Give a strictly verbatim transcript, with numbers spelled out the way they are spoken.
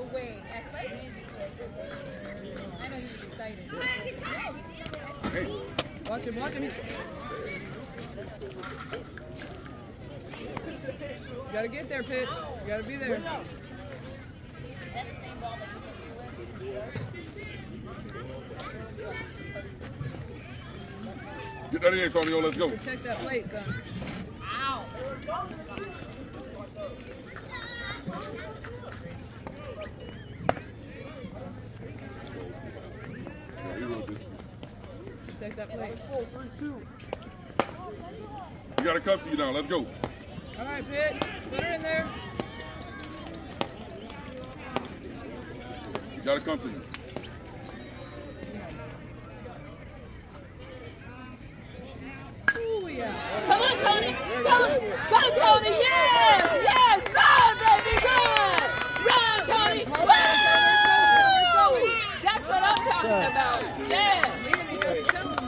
way. I know he's excited. Hey. Watch him, watch him. You gotta get there, Pitt. You gotta be there. Get that in, Antonio. Let's go. Protect that plate, son. Ow. Protect that plate. You gotta come to you now. Let's go. All right, Pitt. Put her in there. You gotta come to you. Ooh, yeah. Come on, Tony. Go, go, Tony. Yes, yes. Run, baby, run. Run, Tony. Woo! That's what I'm talking about. Yeah.